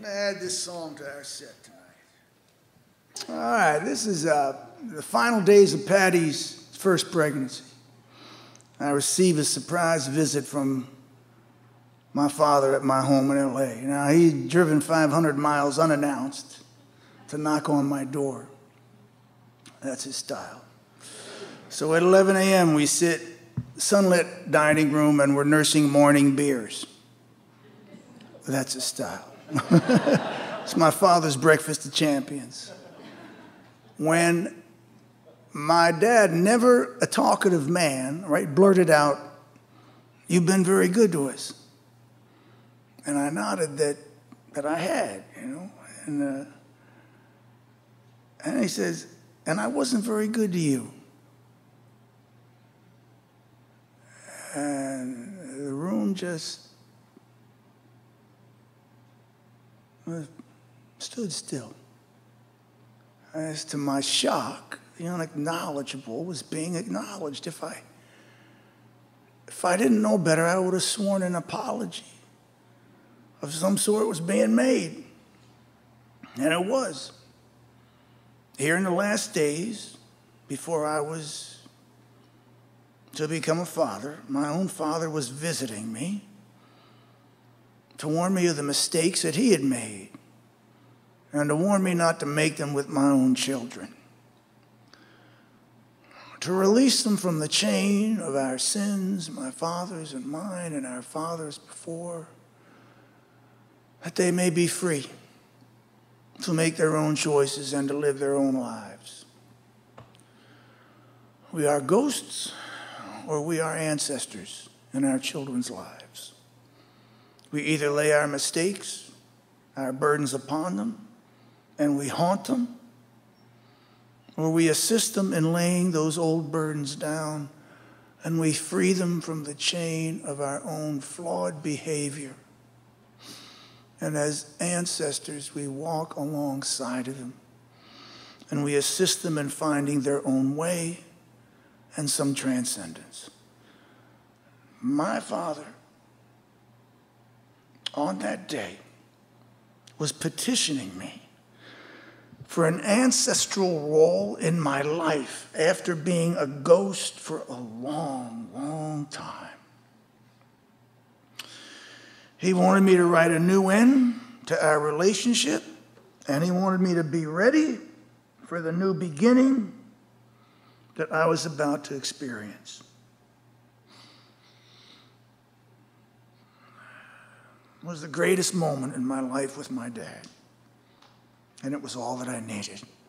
going to add this song to our set tonight. All right, this is the final days of Patty's first pregnancy. I received a surprise visit from my father at my home in L.A. Now, he'd driven 500 miles unannounced to knock on my door. That's his style. So at 11 a.m., we sit sunlit dining room and we're nursing morning beers. That's his style. It's my father's breakfast of champions. When my dad, never a talkative man, right, blurted out, "You've been very good to us." And I nodded that I had, and he says, "And I wasn't very good to you." And the room just stood still. As to my shock, the unacknowledgeable was being acknowledged. If I didn't know better, I would have sworn an apology of some sort was being made. And it was. Here in the last days, before I was to become a father, my own father was visiting me to warn me of the mistakes that he had made and to warn me not to make them with my own children. To release them from the chain of our sins, my father's and mine and our fathers before, that they may be free to make their own choices and to live their own lives. We are ghosts or we are ancestors in our children's lives. We either lay our mistakes, our burdens upon them, and we haunt them, or we assist them in laying those old burdens down and we free them from the chain of our own flawed behavior. And as ancestors, we walk alongside of them and we assist them in finding their own way and some transcendence. My father, on that day, was petitioning me for an ancestral role in my life after being a ghost for a long, long time. He wanted me to write a new end to our relationship, and he wanted me to be ready for the new beginning that I was about to experience. It was the greatest moment in my life with my dad, and it was all that I needed.